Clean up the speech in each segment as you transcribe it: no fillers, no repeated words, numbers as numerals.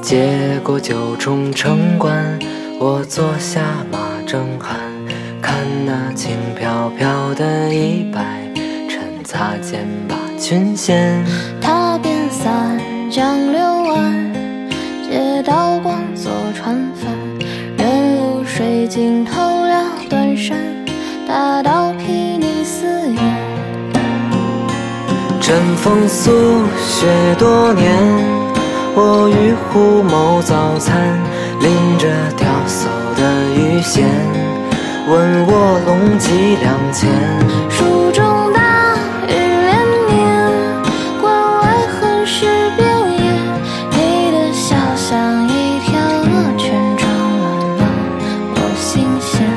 接过九重城关，我坐下马正酣，看那轻飘飘的衣摆，趁擦肩把裙掀。 踏遍三江六岸，借刀光做船帆，任流水尽头两端山，大道睥睨四野。 枕风宿雪多年，我与虎谋早餐，拎着钓叟的鱼线，问我龙几两钱。 蜀中大雨连绵，关外横尸遍野，你的笑像一条鹅圈，装乱了我心弦。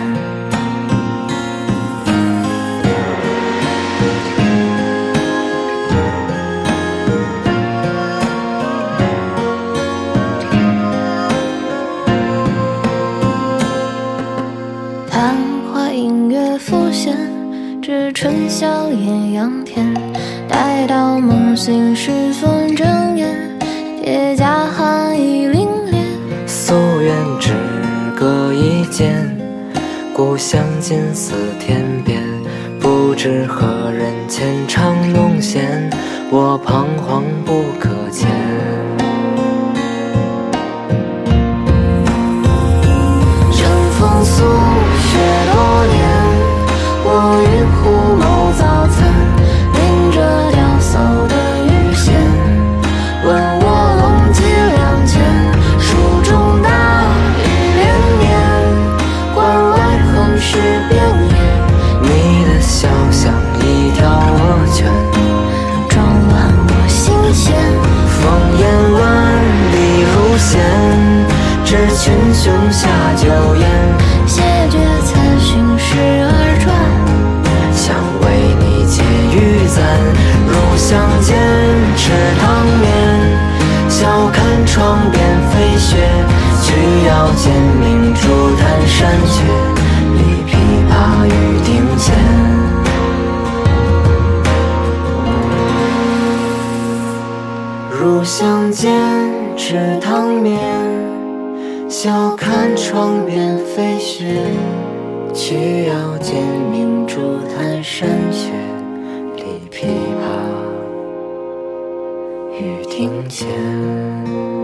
昙花映月浮现，至春宵艳阳天。待到梦醒时分睁眼，铁甲寒意凛冽。 夙愿只隔一剑，故乡近似天边。不知何人牵肠弄弦，我彷徨不可前。 乘风宿雪多年，我与虎谋早餐，拎着钓叟的鱼线，问我龙几两钱。蜀中大雨连绵，关外横尸遍野， 你的笑像一条鹅圈， 装乱我心弦。 烽烟万里如线，知群雄下酒宴。 谢绝此寻时而转， 想为你解玉簪。入乡间吃汤面，笑看窗边飞雪。曲腰间明珠弹山雀，立琵琶于庭前。入乡间吃汤面，笑看窗边飞雪。曲腰间明珠弹山雀，立琵琶于庭前。